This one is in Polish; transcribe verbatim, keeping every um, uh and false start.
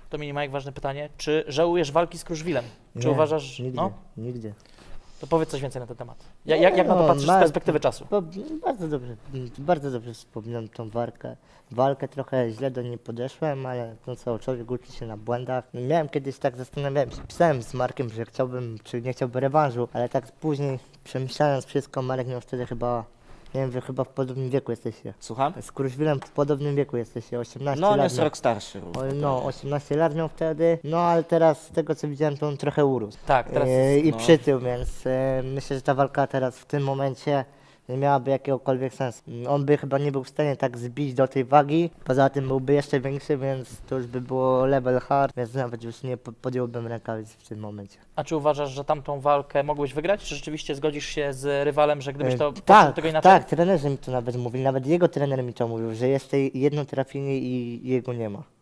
to Mini-Mike, ważne pytanie, czy żałujesz walki z Kruszwilem? Czy Nie, uważasz, nigdzie, no? nigdzie. To powiedz coś więcej na ten temat. Jak, jak, jak na to No, patrzysz z ma- perspektywy czasu? Bo, bardzo dobrze, bardzo dobrze wspominam tą walkę. Walkę trochę źle do niej podeszłem, ale no co, człowiek uczy się na błędach. Miałem kiedyś tak, zastanawiałem się, pisałem z Markiem, że chciałbym, czy nie chciałby rewanżu, ale tak później przemyślając wszystko, Marek miał wtedy chyba, nie wiem, wy chyba w podobnym wieku jesteście. Słucham? Z Kruszwilem w podobnym wieku jesteście, osiemnaście No, on lat. jest miał. rok starszy. O, No, osiemnaście lat miał wtedy, no ale teraz z tego co widziałem, to on trochę urósł. Tak, teraz E, jest, I no. przytył, więc e, myślę, że ta walka teraz w tym momencie nie miałaby jakiegokolwiek sensu. On by chyba nie był w stanie tak zbić do tej wagi, poza tym byłby jeszcze większy, więc to już by było level hard, więc nawet już nie po- podjąłbym rękawic w tym momencie. a czy uważasz, że tamtą walkę mogłeś wygrać? Czy rzeczywiście zgodzisz się z rywalem, że gdybyś E, to poczuł tak, tego inaczej? tak, trenerzy mi to nawet mówili, nawet jego trener mi to mówił, że jeszcze jedno trafienie i jego nie ma.